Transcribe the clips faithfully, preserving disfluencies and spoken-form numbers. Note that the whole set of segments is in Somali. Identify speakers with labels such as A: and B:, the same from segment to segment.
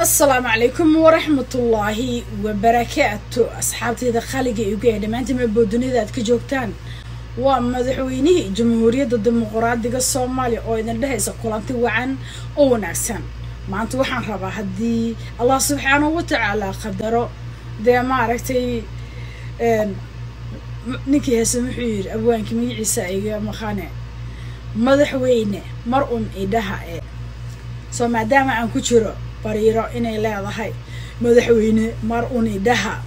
A: السلام عليكم ورحمة الله وبركاته. أصحابتي ذا خالقي يقول ما أنت مبودني ذات كجوكتان ومدحويني جمهورية الديمقراطية الصومالية أو إذا ده يسقلانتي وعن أو نعسان ما أنت وحن ربا هدي الله سبحانه وتعالى قدره ده ما عرفتي نكي هسمحير أبوان كمية عيسى مخانة مدحويني مرء إيدها إيه سو ما دام عن كتير بريرة إني لا ضحي مدحويني مرء إيدها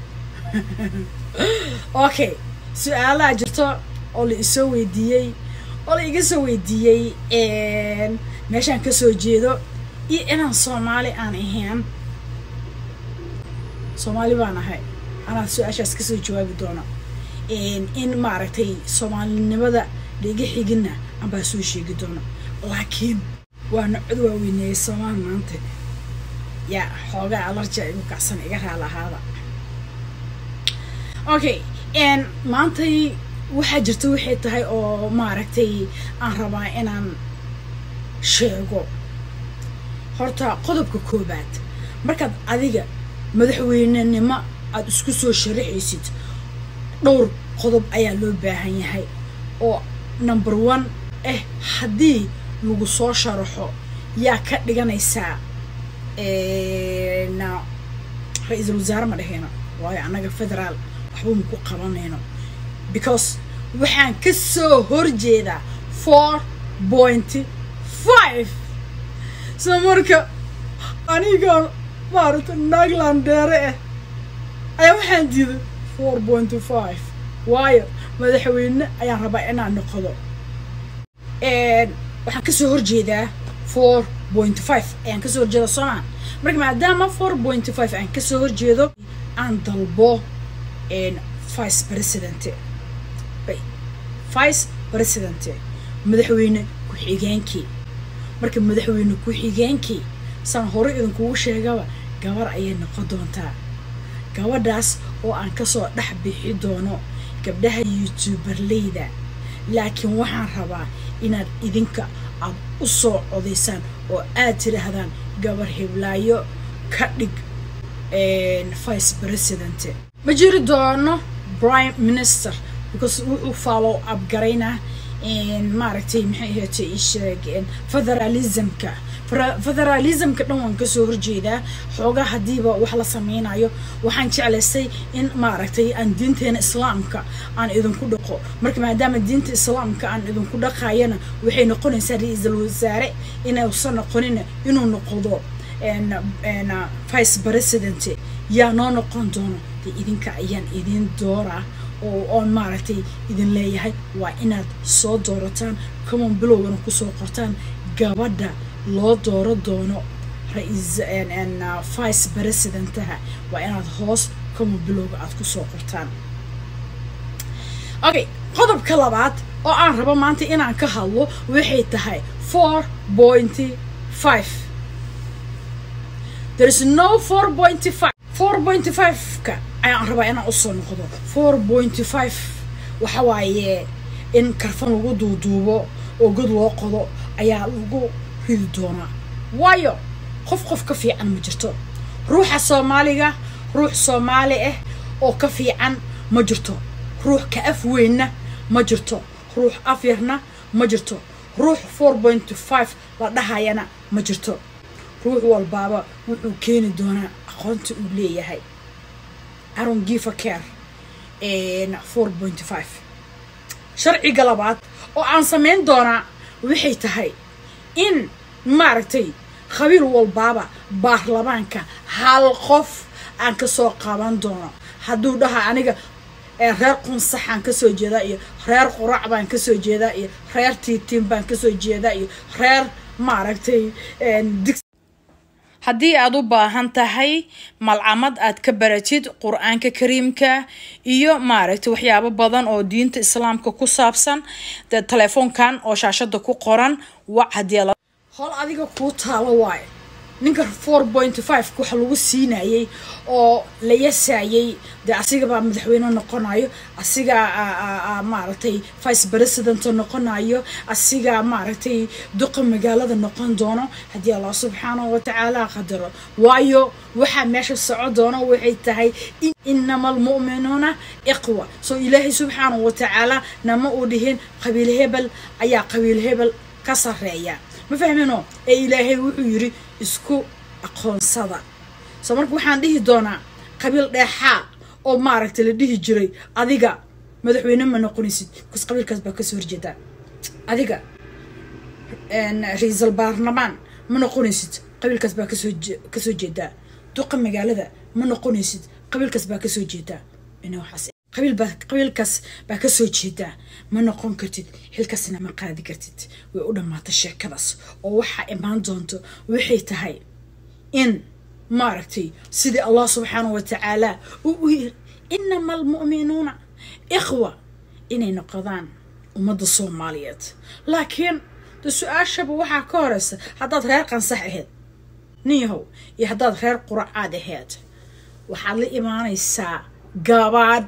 A: أوكي سؤال أجرته اللي يسوي ديي اللي يسوي ديي إن ماشان كسو جيدو إيه أنا صومالي أنا هين صومالي وانا هاي أنا سؤال أشخاص كسو جواب دونا إن إن معرفتي صومالي نبدأ ليجي حجنا أم بسوي شيء دونا لكن وانا عدوى ويني صومال مانتي يا حاجة على رجع مكسن إجرها على هذا أوكي إن مانتي وحجرتو حتى هاي أو معرفتي أنا ربع إن شيء horta qodobka koobaad markaad adiga madaxweynenimo aad isku soo sharaxaysid dhowr qodob ayaa loo baahan yahay oo number one eh hadii lagu soo sharaxo yaa ka dhiganaysa ee na ra'iisul wasaare ma dhahayna waayo anaga federaal waxba ku qabanayno because waxaan ka soo horjeedaa four point five سمرك أنا قال بارت ناقلان داره أيام حنديد four point five واير ماذا حوينا أيام ربعنا نقضوا إيه وحن كسر جيدا four point five أيام كسر جيدا صنع مرك مع دام four point five أيام كسر جيدا عن طلبه إن vice president بي vice president ماذا حوينا كحيجانكي marka madaxweyne ku xigeenkii san hore idin kugu sheegaba gabar ayay noqon doontaa gabadhaas oo aan ka soo dhax bixi doono gabdhaha youtuberleyda laakiin waxaan rabaa inaad idinka aad u soo codeysaan oo aad tiraahdaan gabar hiblaayo ka dhig ee vice president ma jiri doono prime minister because wuxuu follow up garayna in maaragtay maxay ahayd isheegeen federalismka federalismka dhan waan ka soo horjeedaa xoogaa hadiiba wax la sameeynayo waxaan jeclaystay in maaragtay aan diinteena islaamka aan idin ku dhaqo marka maadaama diinta islaamka aan idin ku dhaqayana waxay noqonaysaa ra'iisul wasaare inuu soo noqonin inuu noqdo en en vice president yaa noo noqon doono idinka ayaan idin dooraa oo on maaragtay idin leeyahay waa inaad soo doorataan common bilowgan ku soo qortaan gabadha loo dooro doono ra'iis en en vice presidentaha waa inaad hoos common bilowga aad ku soo qortaan okay qodobka labaad oo aan rabo maanta inaan ka hadlo waxay tahay four point five there is no four point five four point five ka ayaan rabaa inaan u soo noqdo four point five waxa waaye in karfan lagu duuduubo oo god loo qodo ayaa lagu ridi doonaa waayo qof qof ka fiican ma jirto ruuxa Soomaaliga ruux Soomaali ah oo ka fiican ma jirto ruux ka af weynna ma jirto ruux af yarna ma jirto ruux four point five la dhahayana ma jirto ruux walbaaba wuxuu keeni doonaa aqoonta uu leeyahay I don't give a care in four point five sharci galabaad oo aan sameyn doona waxay tahay in maartay khabiir walbaaba baarlamaanka hal qof aan ka soo qaban doono haduu dhaha aniga reer qunsaxan ka soo jeeda iyo reer qurac baan ka soo jeeda iyo reer tiitiin baan ka soo jeeda iyo reer maartay haddii aad u baahan tahay malcamad aad ka baratid quraanka kariimka iyo maaragtay waxyaabo badan oo diinta islaamka ku saabsan da telefoonkan oo shaashada ku qoran wac hadii la hol adiga ku taalo waay ninka four point five waxa lagu siinayay oo la yasaayay de asiga baa madaxweyne noqonayo asiga maaragtay vice president noqonayo asiga maaragtay duqa magaalada noqon doono hadii Allah subhanahu wa ta'ala qadaro waayo waxa meesha socod doono waxay tahay innamal mu'minuna iqwa so ilaahi subhanahu wa ta'ala nama u dhihin qabiil hebel ayaa qabiil hebel ka sareeya ma fahmino ee ilaahay wuxuu yiri isku aqoonsada soo marka waxaan dhihi doonaa qabiil dheexa oo maaragtay la dhihi jiray adiga madaxweyne ma noqonaysid kus qabiilkaas baa ka soo horjeeda adiga en ra'iisul baarlamaan ma noqonaysid qabiilkaas baa ka soo ka soo jeeda duqa magaalada ma noqonaysid qabiilkaas baa ka soo jeeda inuu xas qabiil baa qabiilkaas baa ka soo jeeda ma noqon kartid xilkaasna ma qaadi kartid way u dhamaatay sheekadaas oo waxa imaan doonto waxay tahay in maaragtay sidii Allah subhanahu wa ta'ala uu yiri innamal mu'minuna ikhwa inay noqdaan ummadda Soomaaliyeed laakiin su'aashaba waxa ka horeysa hadaad reer qansax ahayd niyahow iyo hadaad reer quraacad ahayd waxaad la imaanaysaa gabaad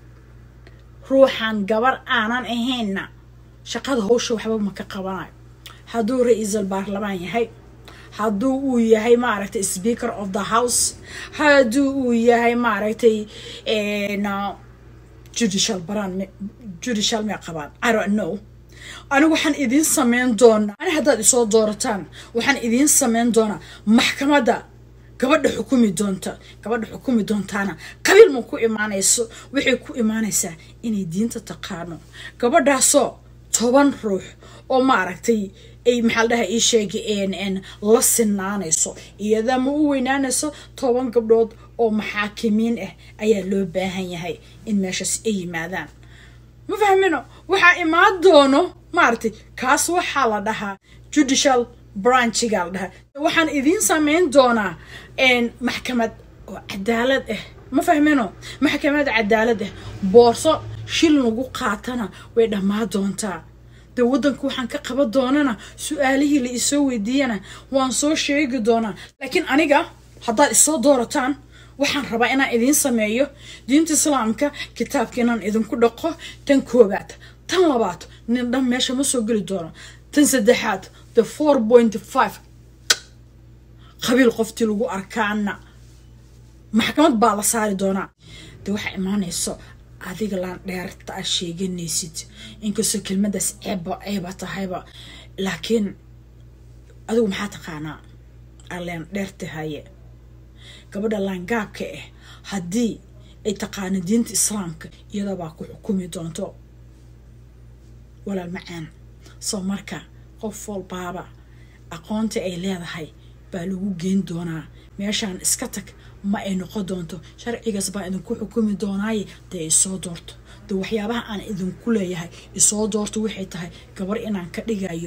A: ruuxan gabar aanan ahaynna shaqada hawsha waxba ma ka qabanayo haduu ra'iisul baarlamaan yahay haduu uu yahay maaragtay speaker of the house haduu uu yahay maaragtay een judicial baran judicial ma qabaan I don't know anigu waxaan idin sameyn doonaa ani hadaad isoo doorataan waxaan idin sameyn doonaa maxkamadda gabadha xukumi doonta gabadha xukumi doontaana qabiil ma ku imaanayso wixii ku imaanaysaa inay diinta taqaano gabadhaasoo toban ruux oo maaragtay ay maxal dhahay ii sheegeen in la sinaanayso iyada ma u weynaanayso toban gabdhood oo maxaakimiin ah ayaa loo baahan yahay in meeshaas ay yimaadaan ma fahmino waxa imaan doono maaragtay kaas waxa la dhahaa judicial branch gal dhaha waxaan idin sameyn doonaa in maxkamad cadaalad ah ma fahmino maxkamad cadaalad ah boorso shil lagu qaatana way dhamaa doontaa de wadanku waxaan ka qaban doonana su'aalihii la isoo weydiiyana waan soo sheegi doonaa laakiin aniga haddaad isoo doorataan waxaan rabaa inaan idin sameeyo diinta islaamka kitaabkeenan idinku dhaqo tan koobaad tan labaad nin dhan meesha ma soo geli doono tan saddexaad the four point five qabiil qoftii lagu arkaana maxkamad baa la saari doonaa de waxa imaanayso adiga laan dheerta aad sheeganaysid inkastoo kelmadaas ceeba ceeba tahayba laakiin adigu maxaa taqaanaa aleen dheertahaye gabadha laangaabka ah haddii ay taqaano diinta islaamka iyada baa ku xukumi doonto walaal macaan soo marka qof walbaaba aqoonta ay leedahay baa lagu geyn doonaa meeshaan iska tag ma ay noqon doonto sharcigaas baa idinku xukumi doonaaye dee isoo doorto de waxyaabaha aan idinku leeyahay isoo doorto waxay tahay gabar inaan ka dhigayo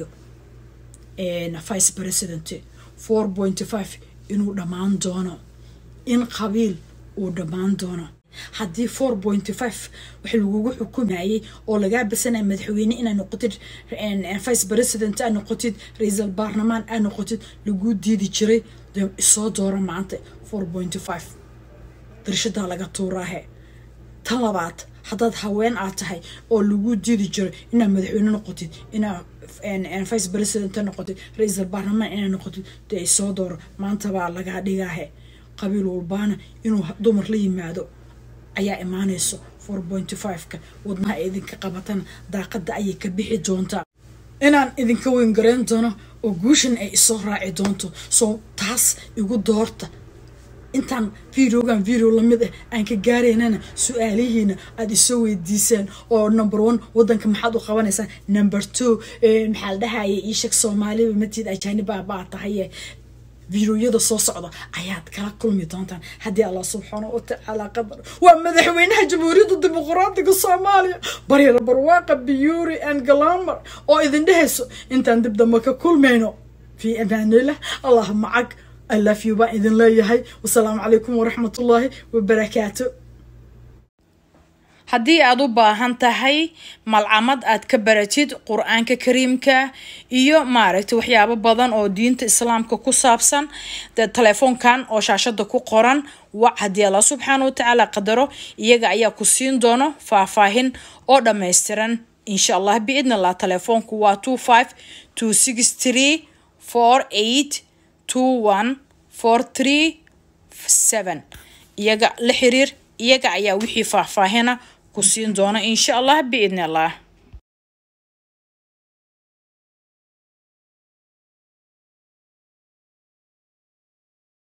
A: vice president four point five inuu dhammaan doono in qabiil uu dhammaan doono haddii four point five wax lagugu xukumayay oo lagaa basanay madaxweyne inaa noqotid vice president aa noqotid ra'iisul baarlamaan aa noqotid lagu diidi jiray de isoo dooro maanta four point five darshada laga tuuraahe tan labaad haddaad haween aad tahay oo lagu diidi jiray inaa madaxweyne noqotid inaa vice president noqotid ra'iisul baarlamaan inaa noqotid de isoo dooro maanta baa laga dhigaahe qabiil walbaana inuu dumar la yimaado ayaa imaanayso four point five ka wadnaha idinka qabatana daaqada ayay ka bixi doontaa inaan idinka weyn gareyn doono oo guushan ay isoo raaci doonto soo taas igu doorta intaan videogan video lamid ah aan ka gaareynana su'aalihiina aad isoo weydiisaan oo number one wadanka maxaad u qabanaysaa number two maxaa la dhahayay ii sheeg Soomaaliba matid ajaaniba baa tahay فيديوهada soo socda ayaad kala kulmi doontaan hadii Allah subhanahu wa ta'ala qadar wa madaxweynaha jamhuuriyadda dimuqraadiga Soomaaliya bariir barwaaqa biyuri and glamour oo idin dhehayso intaan dib dambe ka kulmayno fi amaanillah Allah ma'ak I love you ba idin leeyahay wassalaamu calaykum wa rahmatullahi wa barakaatuh haddii aad u baahan tahay malcamad aad ka baratid qur-aanka kariimka iyo maaragtay waxyaabo badan oo diinta islaamka ku saabsan dee telefoonkan oo shaashada ku qoran wac haddii Allah subxaanahu wa tacaala qadaro iyaga ayaa ku siin doono faahfaahin oo dhammaystiran insha Allah biidna Allah. telefoonku waa two five two six three four eight two one four three seven. iyaga la xiriir iyaga ayaa wixii faahfaahina ku siin doona insha Allah biidna Allah.